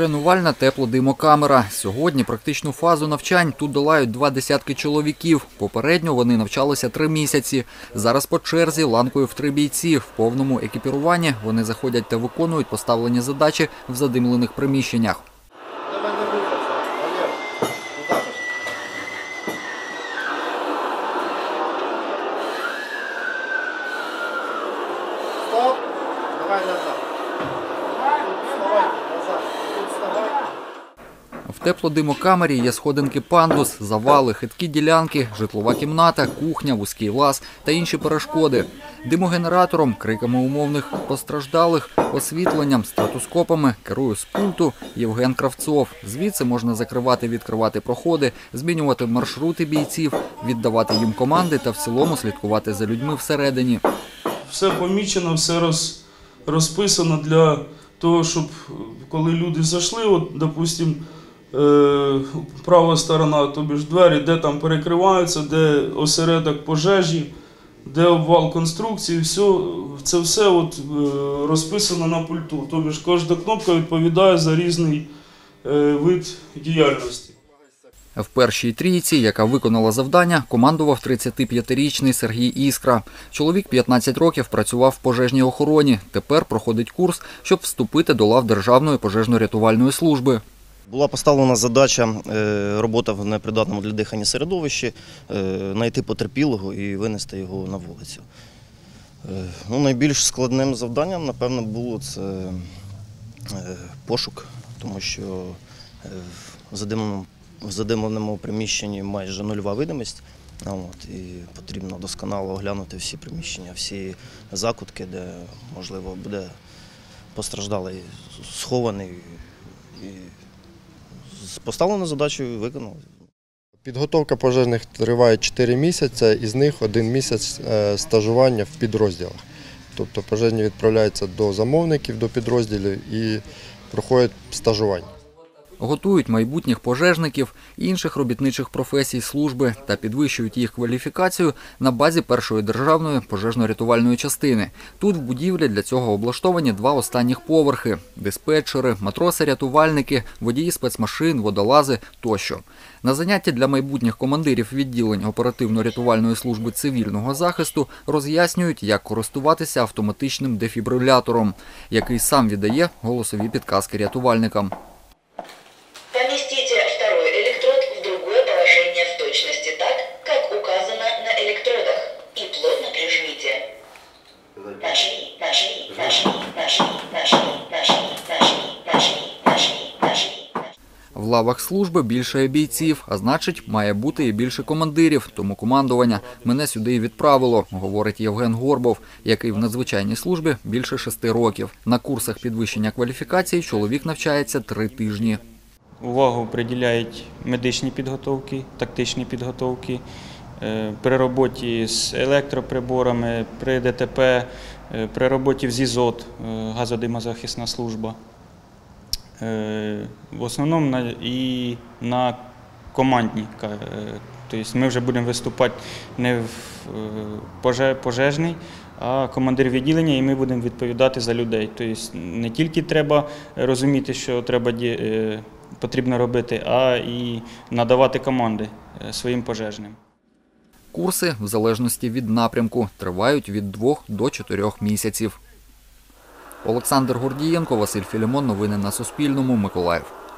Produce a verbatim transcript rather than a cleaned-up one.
Тренувальна теплодимокамера. Сьогодні практичну фазу навчань тут долають два десятки чоловіків. Попередньо вони навчалися три місяці. Зараз по черзі ланкою в три бійці. В повному екіпіруванні вони заходять та виконують поставлені задачі в задимлених приміщеннях. Стоп! Давай назад. Вставай назад. Вставай. В теплодимокамері є сходинки пандус, завали, хиткі ділянки, житлова кімната, кухня, вузький лаз та інші перешкоди. Димогенератором, криками умовних постраждалих, освітленням, стратоскопами керує з пульту Євген Кравцов. Звідси можна закривати-відкривати проходи, змінювати маршрути бійців, віддавати їм команди та в цілому слідкувати за людьми всередині. Все помічено, все роз, розписано для того, щоб коли люди зайшли, от, допустим, е, права сторона, тобі ж двері, де там перекриваються, де осередок пожежі, де обвал конструкції, все, це все от, е, розписано на пульту. Тобі ж кожна кнопка відповідає за різний е, вид діяльності. В першій трійці, яка виконала завдання, командував тридцятип'ятирічний Сергій Іскра. Чоловік п'ятнадцять років працював в пожежній охороні. Тепер проходить курс, щоб вступити до лав Державної пожежно-рятувальної служби. Була поставлена задача робота в непридатному для дихання середовищі, знайти потерпілого і винести його на вулицю. Ну, найбільш складним завданням, напевно, було це пошук, тому що в задимленому В задимленому приміщенні майже нульова видимість, от, і потрібно досконало оглянути всі приміщення, всі закутки, де, можливо, буде постраждалий схований. І з поставленою задачею виконали. Підготовка пожежних триває чотири місяці, із них один місяць стажування в підрозділах. Тобто пожежні відправляються до замовників, до підрозділів і проходять стажування. Готують майбутніх пожежників і інших робітничих професій служби та підвищують їх кваліфікацію на базі першої державної пожежно-рятувальної частини. Тут в будівлі для цього облаштовані два останніх поверхи – диспетчери, матроси-рятувальники, водії спецмашин, водолази тощо. На занятті для майбутніх командирів відділень оперативно-рятувальної служби цивільного захисту роз'яснюють, як користуватися автоматичним дефібрилятором, який сам віддає голосові підказки рятувальникам. Поместите второй электрод в другое положение в точности так, как указано на электродах, и плотно прижмите. Нажми, нажми, нажми, нажми, нажми, нажми, нажми, нажми, нажми, нажми. В лавах служби більше бійців, а значить, має бути і більше командирів, тому командування мене сюди і відправило, говорить Євген Горбов, який в надзвичайній службі більше шести років. На курсах підвищення кваліфікації чоловік навчається три тижні. Увагу приділяють медичні підготовки, тактичні підготовки, при роботі з електроприборами, при ДТП, при роботі в ЗІЗОТ, газодимозахисна служба. В основному і на командній. Тобто ми вже будемо виступати не в пожежний, а командир відділення, і ми будемо відповідати за людей. Тобто не тільки треба розуміти, що треба потрібно робити, а і надавати команди своїм пожежним. Курси, в залежності від напрямку, тривають від двох до чотирьох місяців. Олександр Гордієнко, Василь Філімон. Новини на Суспільному. Миколаїв.